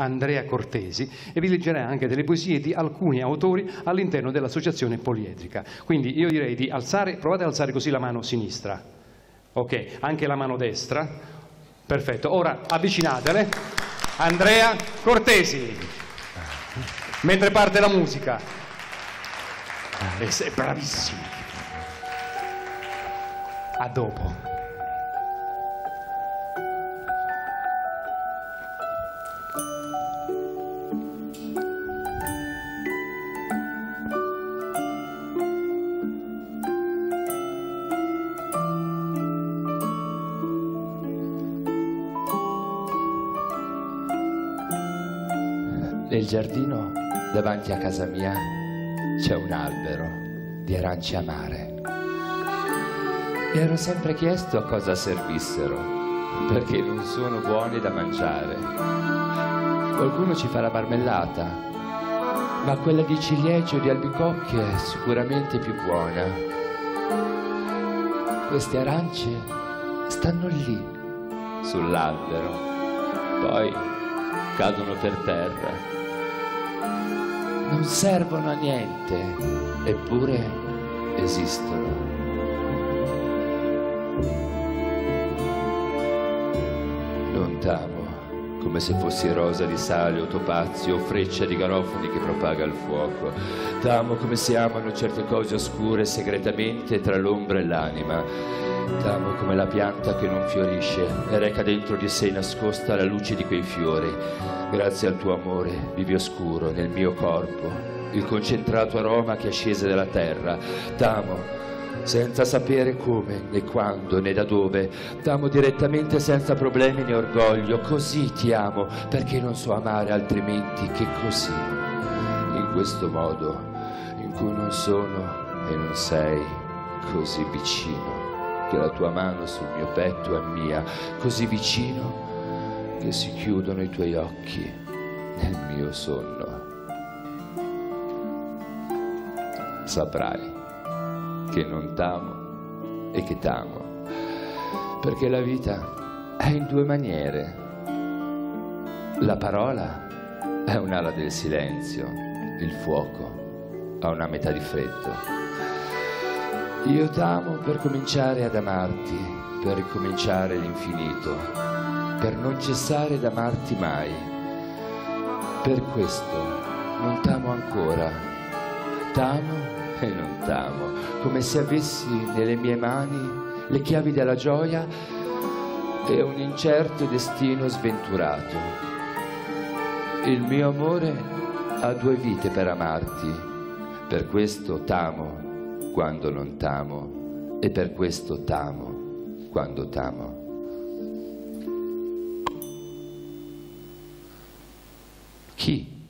Andrea Cortesi, e vi leggerei anche delle poesie di alcuni autori all'interno dell'associazione poliedrica. Quindi io direi di alzare, provate ad alzare così la mano sinistra, ok, anche la mano destra, perfetto, ora avvicinatele. Andrea Cortesi, mentre parte la musica, e sei bravissimo, a dopo. Nel giardino davanti a casa mia c'è un albero di arance amare. Mi ero sempre chiesto a cosa servissero, perché non sono buoni da mangiare. Qualcuno ci fa la marmellata, ma quella di ciliegio e di albicocche è sicuramente più buona. Queste arance stanno lì, sull'albero, poi cadono per terra. Non servono a niente, eppure esistono. Non t'amo come se fossi rosa di sale o topazio o freccia di garofani che propaga il fuoco. T'amo come si amano certe cose oscure segretamente tra l'ombra e l'anima. T'amo come la pianta che non fiorisce e reca dentro di sé nascosta la luce di quei fiori. Grazie al tuo amore vivi oscuro nel mio corpo, il concentrato aroma che è scese dalla terra. T'amo senza sapere come, né quando, né da dove. T'amo direttamente senza problemi né orgoglio. Così ti amo, perché non so amare altrimenti che così. In questo modo in cui non sono e non sei, così vicino che la tua mano sul mio petto è mia, così vicino che si chiudono i tuoi occhi nel mio sonno. Saprai che non t'amo e che t'amo, perché la vita è in due maniere. La parola è un'ala del silenzio, il fuoco ha una metà di freddo. Io t'amo per cominciare ad amarti, per ricominciare l'infinito, per non cessare d'amarti mai. Per questo non t'amo ancora, t'amo e non t'amo, come se avessi nelle mie mani le chiavi della gioia e un incerto destino sventurato. Il mio amore ha due vite per amarti, per questo t'amo quando non t'amo e per questo t'amo quando t'amo. Chi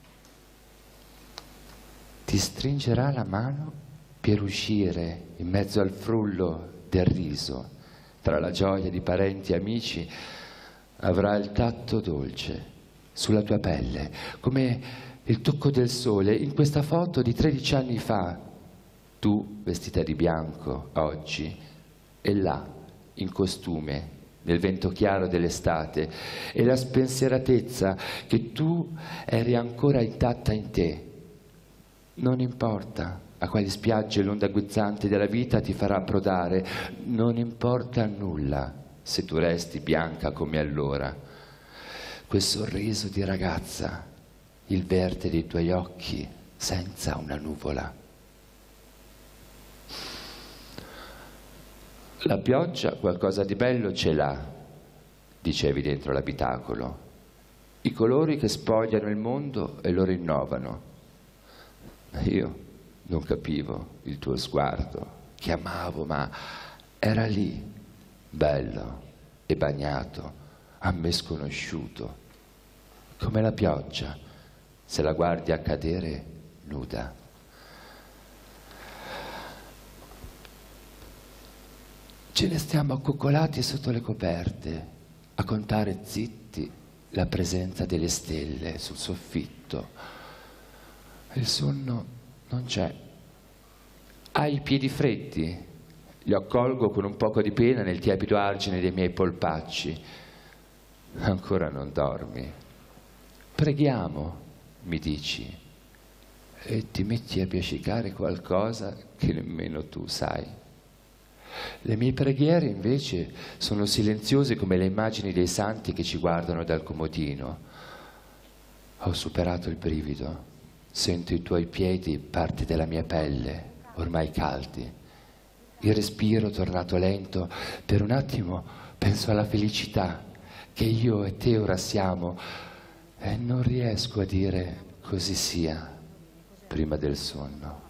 ti stringerà la mano per uscire in mezzo al frullo del riso, tra la gioia di parenti e amici, avrà il tatto dolce sulla tua pelle, come il tocco del sole in questa foto di 13 anni fa. Tu vestita di bianco oggi e là in costume nel vento chiaro dell'estate, e la spensieratezza che tu eri ancora intatta in te. Non importa a quali spiagge l'onda guizzante della vita ti farà approdare, non importa nulla se tu resti bianca come allora. Quel sorriso di ragazza, il verde dei tuoi occhi senza una nuvola. La pioggia qualcosa di bello ce l'ha, dicevi dentro l'abitacolo. I colori che spogliano il mondo e lo rinnovano. Io non capivo il tuo sguardo, che amavo, ma era lì, bello e bagnato, a me sconosciuto, come la pioggia, se la guardi accadere nuda. Ce ne stiamo accoccolati sotto le coperte, a contare zitti la presenza delle stelle sul soffitto. Il sonno non c'è. Hai i piedi freddi, li accolgo con un poco di pena nel tiepido argine dei miei polpacci. Ancora non dormi. preghiamo, mi dici, e ti metti a piaccicare qualcosa che nemmeno tu sai. Le mie preghiere invece sono silenziose come le immagini dei santi che ci guardano dal comodino. Ho superato il brivido, sento i tuoi piedi parti della mia pelle, ormai caldi. Il respiro tornato lento, per un attimo penso alla felicità che io e te ora siamo e non riesco a dire così sia prima del sonno.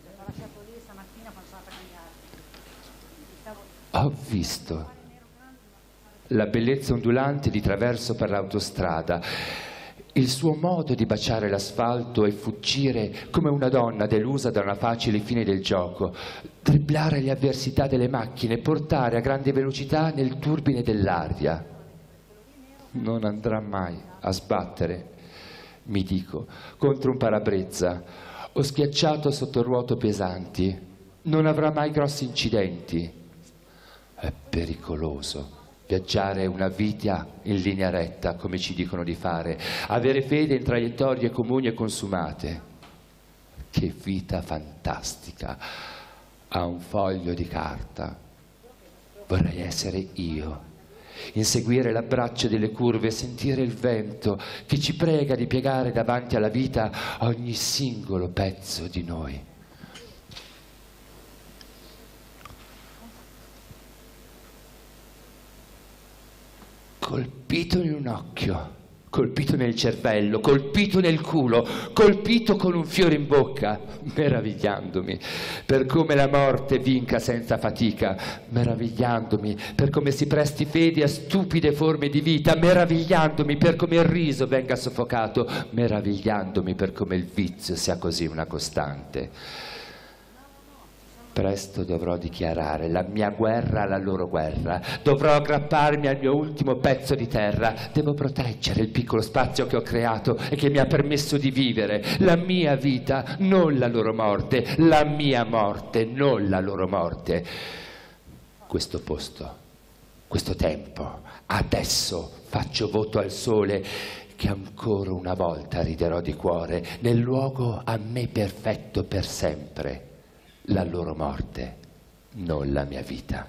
Ho visto la bellezza ondulante di traverso per l'autostrada, il suo modo di baciare l'asfalto e fuggire come una donna delusa da una facile fine del gioco, dribblare le avversità delle macchine, portare a grande velocità nel turbine dell'aria. Non andrà mai a sbattere, mi dico, contro un parabrezza o schiacciato sotto ruote pesanti. Non avrà mai grossi incidenti. È pericoloso viaggiare una vita in linea retta, come ci dicono di fare, avere fede in traiettorie comuni e consumate. Che vita fantastica! A un foglio di carta. Vorrei essere io, inseguire l'abbraccio delle curve, sentire il vento che ci prega di piegare davanti alla vita ogni singolo pezzo di noi. Colpito in un occhio, colpito nel cervello, colpito nel culo, colpito con un fiore in bocca, meravigliandomi per come la morte vinca senza fatica, meravigliandomi per come si presti fede a stupide forme di vita, meravigliandomi per come il riso venga soffocato, meravigliandomi per come il vizio sia così una costante. Presto dovrò dichiarare la mia guerra alla loro guerra, dovrò aggrapparmi al mio ultimo pezzo di terra, devo proteggere il piccolo spazio che ho creato e che mi ha permesso di vivere, la mia vita, non la loro morte, la mia morte, non la loro morte. Questo posto, questo tempo, adesso faccio voto al sole che ancora una volta riderò di cuore nel luogo a me perfetto per sempre. La loro morte, non la mia vita.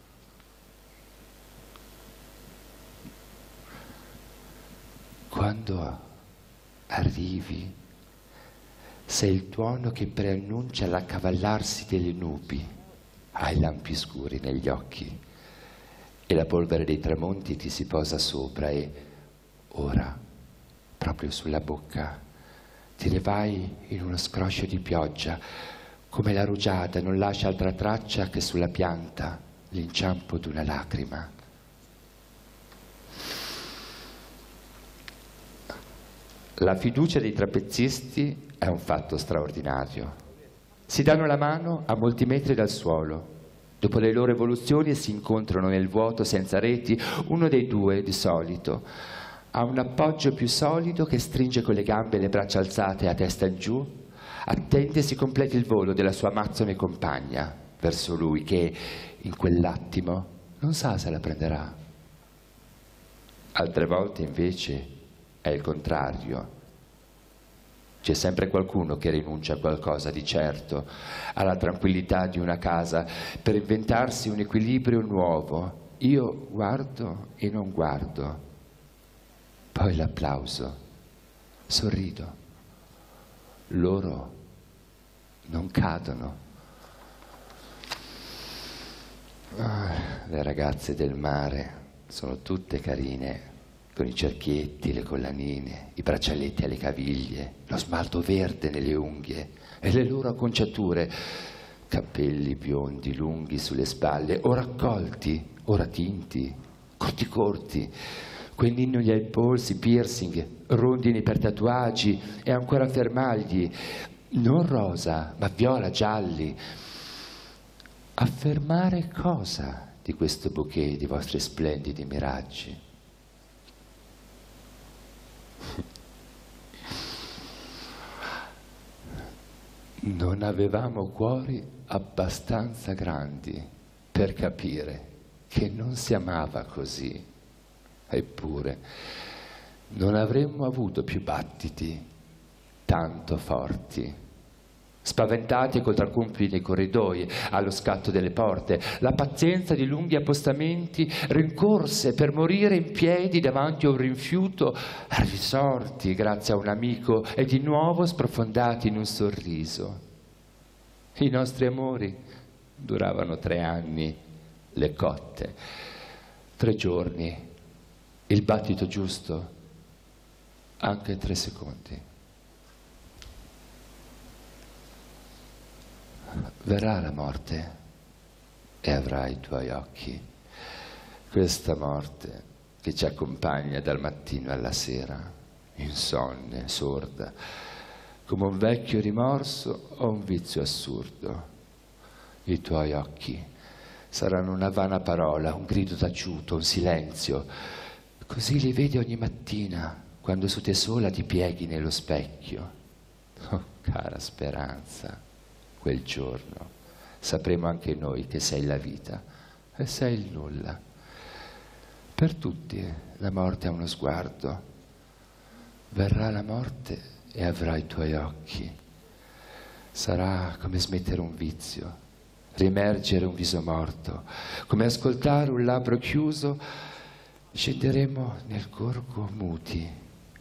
Quando arrivi, sei il tuono che preannuncia l'accavallarsi delle nubi, hai lampi scuri negli occhi e la polvere dei tramonti ti si posa sopra e ora, proprio sulla bocca, te ne vai in uno scroscio di pioggia, come la rugiada non lascia altra traccia che sulla pianta l'inciampo d'una lacrima. La fiducia dei trapezzisti è un fatto straordinario. Si danno la mano a molti metri dal suolo. Dopo le loro evoluzioni si incontrano nel vuoto senza reti, uno dei due, di solito, ha un appoggio più solido che stringe con le gambe e le braccia alzate a testa in giù, attende si completi il volo della sua amazzone compagna verso lui che in quell'attimo non sa se la prenderà. Altre volte invece è il contrario. C'è sempre qualcuno che rinuncia a qualcosa di certo, alla tranquillità di una casa, per inventarsi un equilibrio nuovo. Io guardo e non guardo, poi l'applauso, sorrido. Loro non cadono. Le ragazze del mare sono tutte carine, con i cerchietti, le collanine, i braccialetti alle caviglie, lo smalto verde nelle unghie e le loro acconciature, capelli biondi lunghi sulle spalle, o raccolti, ora tinti, corti corti, quei ninnoli ai polsi, piercing, rondini per tatuaggi e ancora fermagli, non rosa, ma viola, gialli. Affermare cosa di questo bouquet di vostri splendidi miraggi? Non avevamo cuori abbastanza grandi per capire che non si amava così. Eppure non avremmo avuto più battiti tanto forti. Spaventati e contraccompi nei corridoi, allo scatto delle porte, la pazienza di lunghi appostamenti, rincorse per morire in piedi davanti a un rifiuto, risorti grazie a un amico e di nuovo sprofondati in un sorriso. I nostri amori duravano 3 anni, le cotte, 3 giorni, il battito giusto, anche 3 secondi. Verrà la morte e avrai i tuoi occhi, questa morte che ci accompagna dal mattino alla sera, insonne, sorda, come un vecchio rimorso o un vizio assurdo. I tuoi occhi saranno una vana parola, un grido taciuto, un silenzio. Così li vedi ogni mattina, quando su te sola ti pieghi nello specchio. Oh, cara speranza, quel giorno sapremo anche noi che sei la vita e sei il nulla. Per tutti la morte ha uno sguardo. Verrà la morte e avrai i tuoi occhi. Sarà come smettere un vizio, riemergere un viso morto, come ascoltare un labbro chiuso. Scenderemo nel gorgo muti.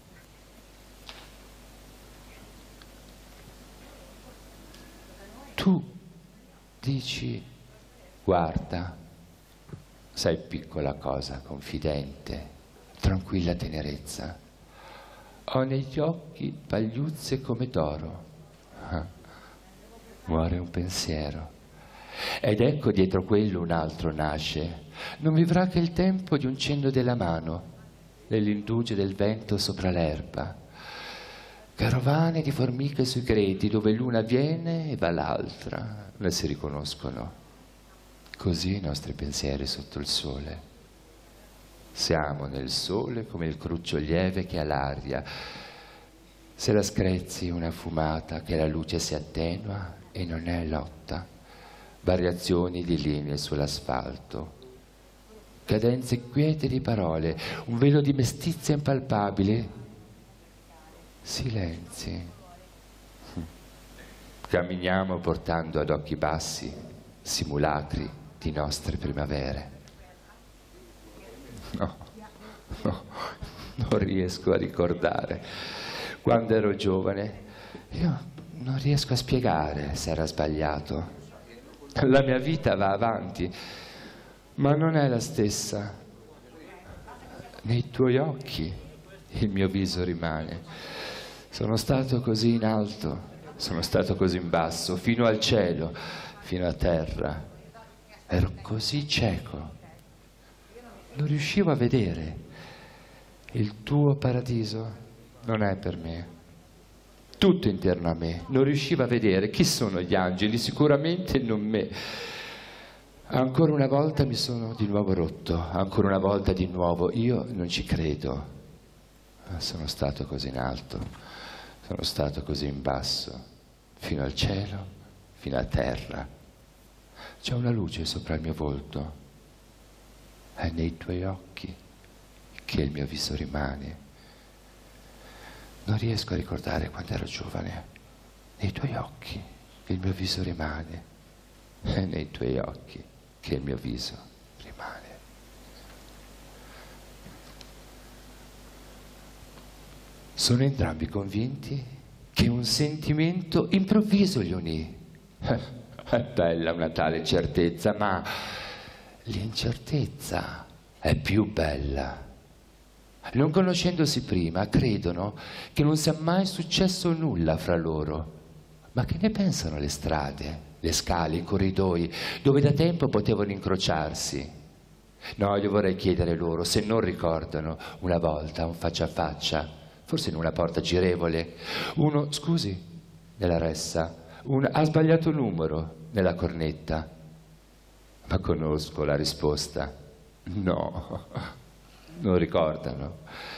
Tu dici, guarda, sei piccola cosa, confidente, tranquilla tenerezza. Ho negli occhi pagliuzze come d'oro. Muore un pensiero. Ed ecco dietro quello un altro nasce. Non vivrà che il tempo di un cenno della mano, nell'indugio del vento sopra l'erba. Carovane di formiche sui greti, dove l'una viene e va l'altra, le si riconoscono. Così i nostri pensieri sotto il sole. Siamo nel sole come il cruccio lieve che ha l'aria. Se la screzi una fumata che la luce si attenua e non è lotta. Variazioni di linee sull'asfalto. Cadenze quiete di parole, un velo di mestizia impalpabile. Silenzi. Camminiamo portando ad occhi bassi simulacri di nostre primavere. No, non riesco a ricordare. Quando ero giovane, io non riesco a spiegare se era sbagliato. La mia vita va avanti, ma non è la stessa. Nei tuoi occhi il mio viso rimane. Sono stato così in alto, sono stato così in basso, fino al cielo, fino a terra. Ero così cieco. Non riuscivo a vedere. Il tuo paradiso non è per me. Tutto intorno a me. Non riuscivo a vedere. Chi sono gli angeli? Sicuramente non me. Ancora una volta mi sono di nuovo rotto. Ancora una volta di nuovo. Io non ci credo. Sono stato così in alto. Sono stato così in basso. Fino al cielo, fino a terra. C'è una luce sopra il mio volto. È nei tuoi occhi che il mio viso rimane. Non riesco a ricordare quando ero giovane. Nei tuoi occhi che il mio viso rimane. È nei tuoi occhi che il mio viso rimane. Sono entrambi convinti che un sentimento improvviso li unì. È bella una tale certezza, ma l'incertezza è più bella. Non conoscendosi prima, credono che non sia mai successo nulla fra loro. Ma che ne pensano le strade, le scale, i corridoi, dove da tempo potevano incrociarsi? No, io vorrei chiedere loro se non ricordano una volta un faccia a faccia, forse in una porta girevole, uno, scusi, nella ressa, ha sbagliato numero nella cornetta. Ma conosco la risposta. No, non ricordano.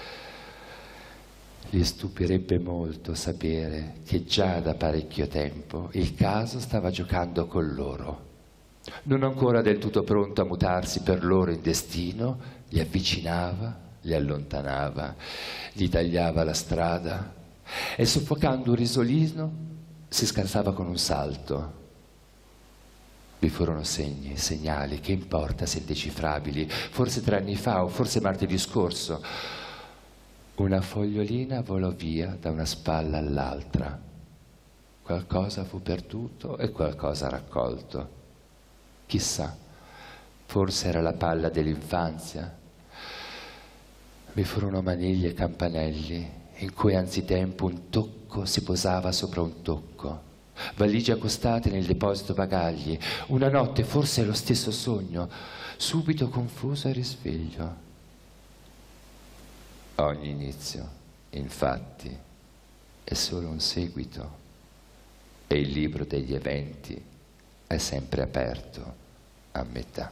Li stupirebbe molto sapere che già da parecchio tempo il caso stava giocando con loro. Non ancora del tutto pronto a mutarsi per loro in destino, li avvicinava li allontanava, gli tagliava la strada e soffocando un risolino si scansava con un salto. Vi furono segni, segnali, che importa se indecifrabili, forse 3 anni fa o forse martedì scorso. Una fogliolina volò via da una spalla all'altra. Qualcosa fu perduto e qualcosa raccolto. Chissà, forse era la palla dell'infanzia. Vi furono maniglie e campanelli in cui anzitempo un tocco si posava sopra un tocco. Valigie accostate nel deposito bagagli, una notte forse lo stesso sogno, subito confuso e risveglio. Ogni inizio, infatti, è solo un seguito e il libro degli eventi è sempre aperto a metà.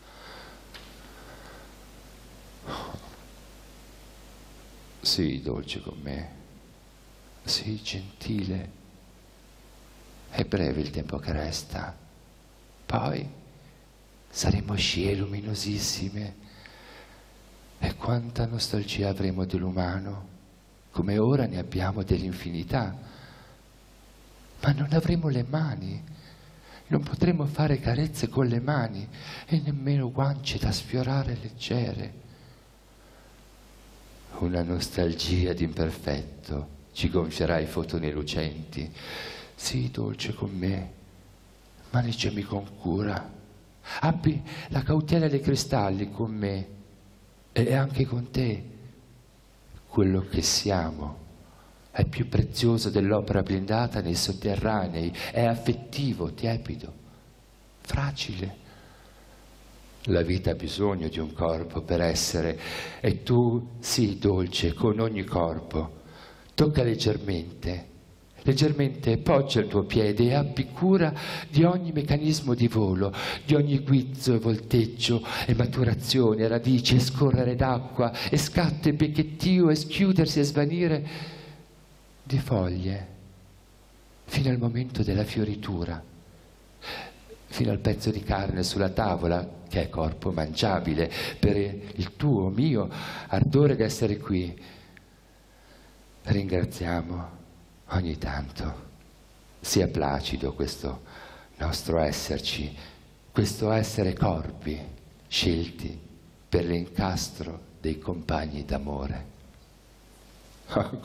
Sii dolce con me, sii gentile. È breve il tempo che resta, poi saremo scie luminosissime e quanta nostalgia avremo dell'umano, come ora ne abbiamo dell'infinità, ma non avremo le mani, non potremo fare carezze con le mani e nemmeno guance da sfiorare leggere. Una nostalgia d'imperfetto ci gonfierà i fotoni lucenti. Sii dolce con me, maneggiami con cura, abbi la cautela dei cristalli con me e anche con te. Quello che siamo è più prezioso dell'opera blindata nei sotterranei, è affettivo, tiepido, fragile. La vita ha bisogno di un corpo per essere e tu sii dolce con ogni corpo. Tocca leggermente, poggia il tuo piede e abbi cura di ogni meccanismo di volo, di ogni guizzo e volteggio e maturazione, e radici e scorrere d'acqua e scatto e becchettio e schiudersi e svanire di foglie fino al momento della fioritura, fino al pezzo di carne sulla tavola che è corpo mangiabile per il tuo, mio ardore d'essere qui. Ringraziamo ogni tanto, sia placido questo nostro esserci, questo essere corpi scelti per l'incastro dei compagni d'amore. Oh,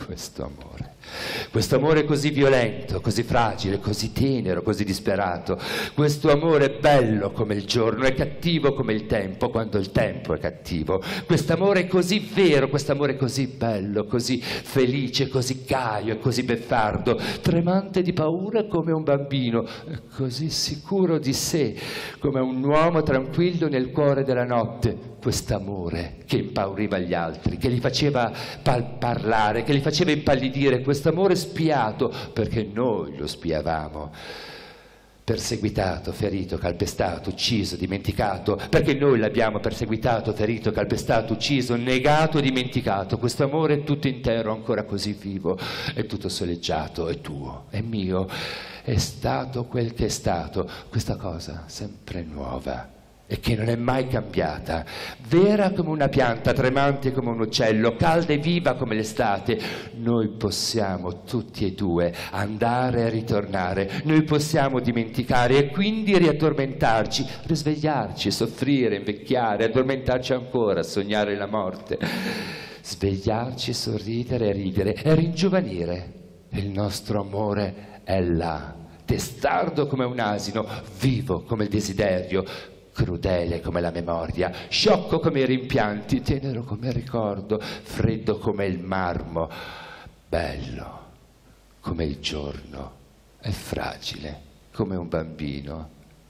questo amore così violento, così fragile, così tenero, così disperato, questo amore bello come il giorno e cattivo come il tempo quando il tempo è cattivo, questo amore così vero, questo amore così bello, così felice, così gaio e così beffardo, tremante di paura come un bambino, così sicuro di sé come un uomo tranquillo nel cuore della notte. Quest'amore che impauriva gli altri, che li faceva parlare, che li faceva impallidire, quest'amore spiato, perché noi lo spiavamo, perseguitato, ferito, calpestato, ucciso, dimenticato, perché noi l'abbiamo perseguitato, ferito, calpestato, ucciso, negato, dimenticato. Questo amore è tutto intero, ancora così vivo, è tutto soleggiato, è tuo, è mio, è stato quel che è stato, questa cosa sempre nuova e che non è mai cambiata, vera come una pianta, tremante come un uccello, calda e viva come l'estate. Noi possiamo tutti e due andare e ritornare, noi possiamo dimenticare e quindi riaddormentarci, risvegliarci, soffrire, invecchiare, addormentarci ancora, sognare la morte, svegliarci, sorridere e ridere e ringiovanire. Il nostro amore è là, testardo come un asino, vivo come il desiderio, crudele come la memoria, sciocco come i rimpianti, tenero come il ricordo, freddo come il marmo, bello come il giorno e fragile come un bambino.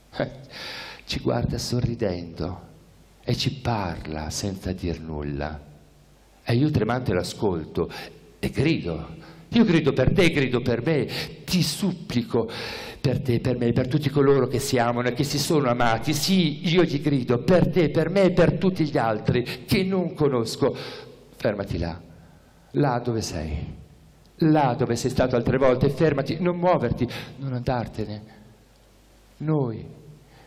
Ci guarda sorridendo e ci parla senza dir nulla. E io tremante l'ascolto e grido. Io grido per te, grido per me, ti supplico per te, per me, per tutti coloro che si amano e che si sono amati. Sì, io gli grido per te, per me e per tutti gli altri che non conosco. Fermati là dove sei, là dove sei stato altre volte, fermati, non muoverti, non andartene. Noi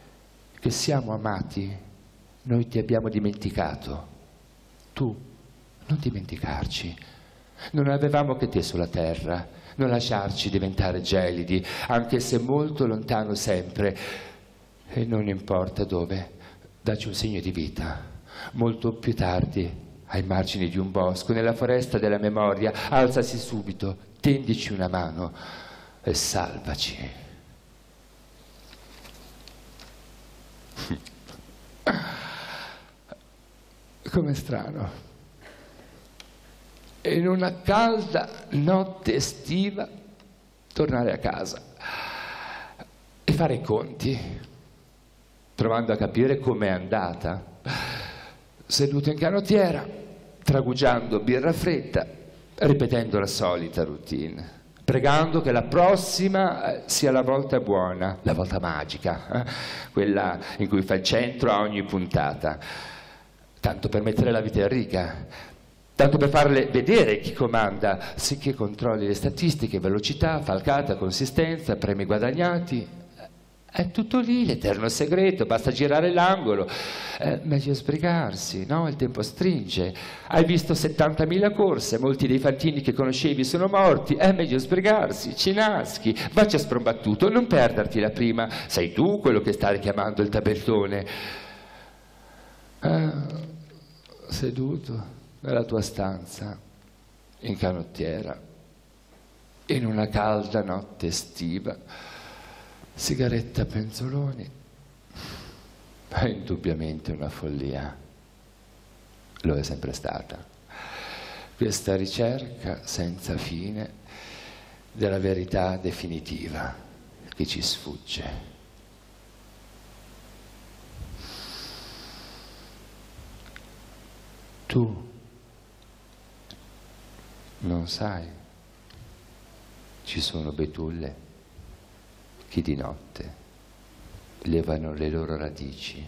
che siamo amati, noi ti abbiamo dimenticato. Tu non dimenticarci. Non avevamo che te sulla terra, non lasciarci diventare gelidi, anche se molto lontano sempre. E non importa dove, dacci un segno di vita, molto più tardi, ai margini di un bosco, nella foresta della memoria, alzasi subito, tendici una mano e salvaci. Com'è strano. E in una calda notte estiva tornare a casa e fare i conti, provando a capire com'è andata, seduto in canottiera, tragugiando birra fredda, ripetendo la solita routine, pregando che la prossima sia la volta buona, la volta magica, quella in cui fa il centro a ogni puntata, tanto per mettere la vita in riga, tanto per farle vedere chi comanda, sicché controlli le statistiche, velocità, falcata, consistenza, premi guadagnati. È tutto lì, l'eterno segreto, basta girare l'angolo. Meglio sbrigarsi, no? Il tempo stringe. Hai visto 70.000 corse, molti dei fantini che conoscevi sono morti. È meglio sbrigarsi, ci naschi, vacci a sprombattuto, non perderti la prima. Sei tu quello che sta richiamando il tabellone. Seduto nella tua stanza, in canottiera, in una calda notte estiva, sigaretta a penzoloni, è indubbiamente una follia. Lo è sempre stata. Questa ricerca senza fine della verità definitiva che ci sfugge. Tu non sai, ci sono betulle che di notte levano le loro radici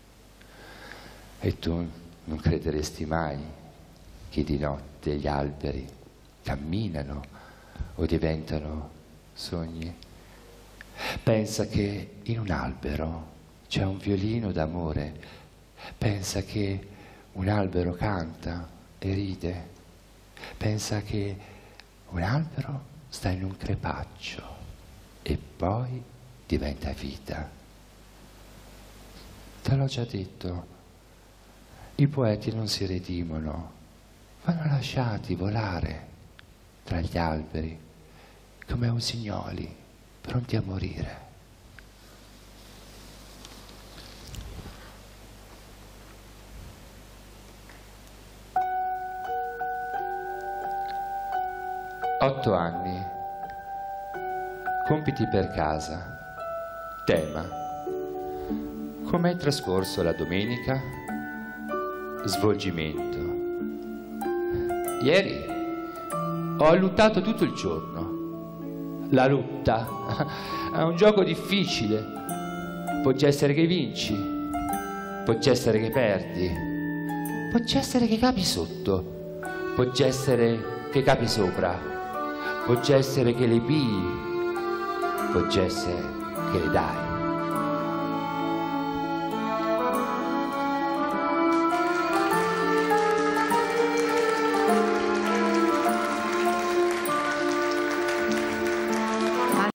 e tu non crederesti mai che di notte gli alberi camminano o diventano sogni. Pensa che in un albero c'è un violino d'amore, pensa che un albero canta e ride. Pensa che un albero sta in un crepaccio e poi diventa vita. Te l'ho già detto, i poeti non si redimono, vanno lasciati volare tra gli alberi come usignoli pronti a morire. Otto anni, compiti per casa, tema, com'è trascorso la domenica, svolgimento. Ieri ho alluttato tutto il giorno. La lutta è un gioco difficile, può essere che vinci, può essere che perdi, può essere che capi sotto, può essere che capi sopra. Può essere che le pigli, può essere che le dai.